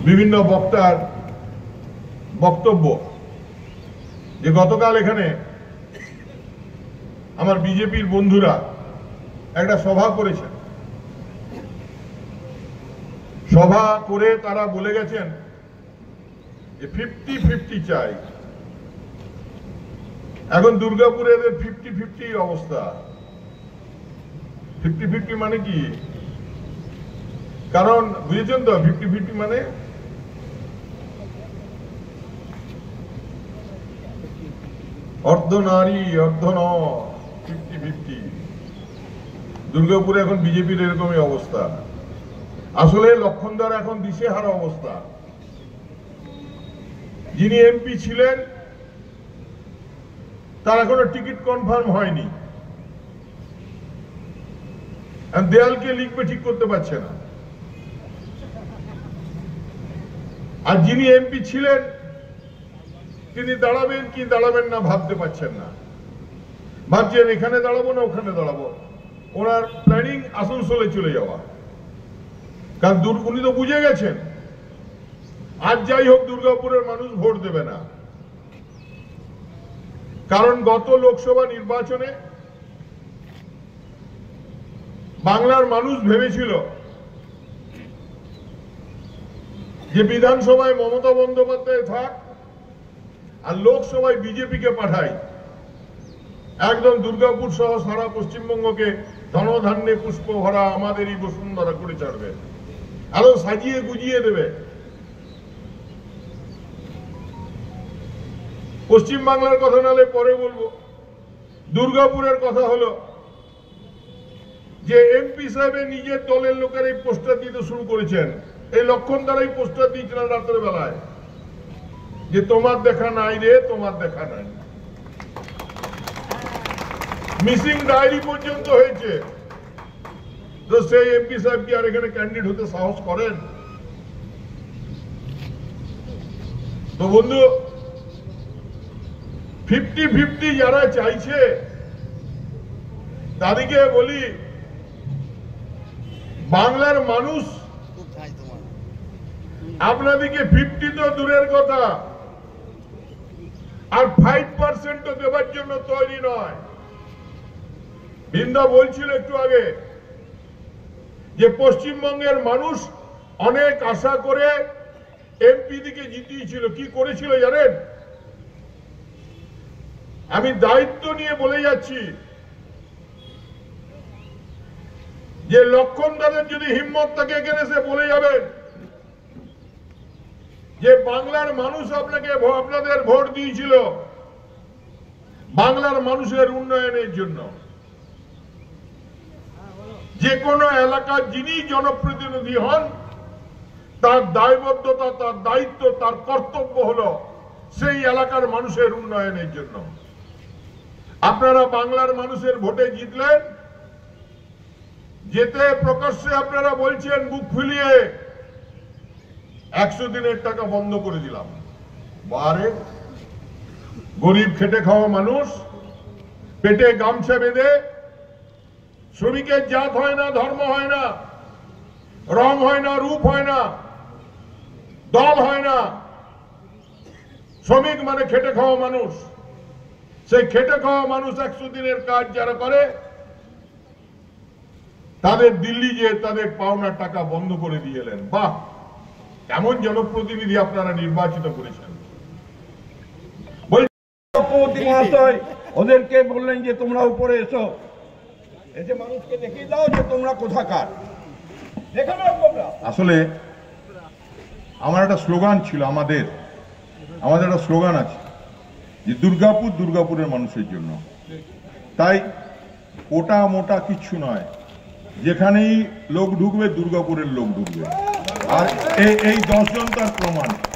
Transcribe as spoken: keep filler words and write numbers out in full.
বিভিন্ন বক্তার বক্তব্য যে গতকাল এখানে আমার বিজেপির বন্ধুরা একটা সভা করেছেন। সভা করে তারা বলে গেছেন যে ফিফটি ফিফটি চাই। এখন দুর্গাপুরে এদের ফিফটি ফিফটি অবস্থা। ফিফটি ফিফটি মানে কি? কারণ বুঝেছেন তো, ফিফটি ফিফটি মানে অর্ধ নারী অর্ধ ন ফিফটি ফিফটি। দুর্গাপুরে এখন বিজেপির এরকমই অবস্থা। আসলে লক্ষণদার এখন দিশেহারা অবস্থা। যিনি এমপি ছিলেন তার এখনো টিকিট কনফার্ম হয়নি, দেয়ালকে লিখবে ঠিক করতে পারছে না। আর যিনি এমপি ছিলেন তিনি দাঁড়াবেন কি দাঁড়াবেন না ভাবতে পারছেন না। ভাবছেন এখানে দাঁড়াবো না ওখানে দাঁড়াবো। ওনার প্ল্যানিং আসানসোলে চলে যাওয়া, কারণ উনি তো বুঝে গেছেন আজ যাই হোক দুর্গাপুরের মানুষ ভোট দেবে না। কারণ গত লোকসভা নির্বাচনে বাংলার মানুষ ভেবেছিল যে বিধানসভায় মমতা বন্দ্যোপাধ্যায় থাক আর লোকসভায় বিজেপিকে পাঠায়, একদম দুর্গাপুর সহ সারা পশ্চিমবঙ্গকে ধনধান্যে পুষ্প ভরা আমাদেরই বসুন্ধরা করে ছাড়বে, আরো সাজিয়ে গুজিয়ে দেবে। পশ্চিম বাংলার কথা নালে পরে বলবো। দুর্গাপুরের কথা হলো যে এমপি সাহেবের নিজের দলের লোকের এই পোস্টার দিতে শুরু করেছেন। এই লক্ষণ দ্বারা এই পোস্টার দিয়েছিলেন রাতের বেলায় যে তোমার দেখা নাই রে, তোমার দেখা নাই। মিসিং ডায়েরি পর্যন্ত হয়েছে। তো সেই এমপি সাহেব কি আর এখানে ক্যান্ডিডেট হতে সাহস করেন? তো বন্ধু, ফিফটি ফিফটি যারা চাইছে তাদেরকে বলি, বাংলার মানুষ আপনাদেরকে ফিফটি তো দূরের কথা, আর ফাইভ পার্সেন্ট তো দেবার জন্য তৈরি নয়। বৃন্দা বলছিল একটু আগে যে পশ্চিমবঙ্গের মানুষ অনেক আশা করে এমপি দিকে জিতিয়েছিল। কি করেছিল জানেন? আমি দায়িত্ব নিয়ে বলে যাচ্ছি যে লক্ষণ দাদের যদি হিম্মত থাকে এখানে সে বলে যাবেন যে বাংলার মানুষ আপনাকে আপনাদের ভোট দিয়েছিল বাংলার মানুষের উন্নয়নের জন্য। যে কোনো এলাকার যিনি জনপ্রতিনিধি হন তার দায়বদ্ধতা, তার দায়িত্ব, তার কর্তব্য হলো সেই এলাকার মানুষের উন্নয়নের জন্য। আপনারা বাংলার মানুষের ভোটে জিতলেন, যেতে প্রকাশ্যে আপনারা বলছেন বুক ফুলিয়ে একশো দিনের টাকা বন্ধ করে দিলাম। বারে গরিব খেটে খাওয়া মানুষ পেটে গামছা বেঁধে, শ্রমিকের জাত হয় না, ধর্ম হয় না, রং হয় না, রূপ হয় না, দল হয় না, শ্রমিক মানে খেটে খাওয়া মানুষ। সেই খেটে খাওয়া মানুষ একশো দিনের কাজ যারা করে তাদের দিল্লি যে তাদের পাওনা টাকা বন্ধ করে দিয়ে এলেন। বাহ, কেমন জনপ্রতিনিধি আপনারা নির্বাচিত করেছেন। ওদেরকে বললেন যে তোমরা উপরে এসো, এসে মানুষকে দেখিয়ে দাও যে তোমরা কোথাকার। আসলে আমার একটা স্লোগান ছিল, আমাদের আমাদের একটা স্লোগান আছে যে দুর্গাপুর দুর্গাপুরের মানুষের জন্য। তাই ওটা মোটা কিচ্ছু নয়, যেখানেই লোক ঢুকবে দুর্গাপুরের লোক ঢুকবে। আর এই দশজন তার প্রমাণ।